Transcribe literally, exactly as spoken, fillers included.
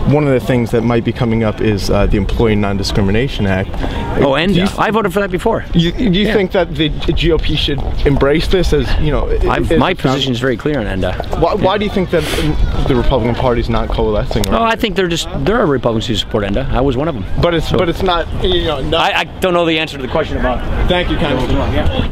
one of the things that might be coming up is uh, the Employee Non-Discrimination Act. Oh, and uh, I voted for that before. You, do you yeah. think that the G O P should embrace this as, you know? I've, my position is very clear on ENDA. Why, why do you think that the Republican Party is not coalescing around? Oh, I think they're just there are Republicans who support ENDA. I was one of them. But it's so, but it's not. You know. Not I, I don't know the answer to the question about. Thank you, Congressman. Yeah.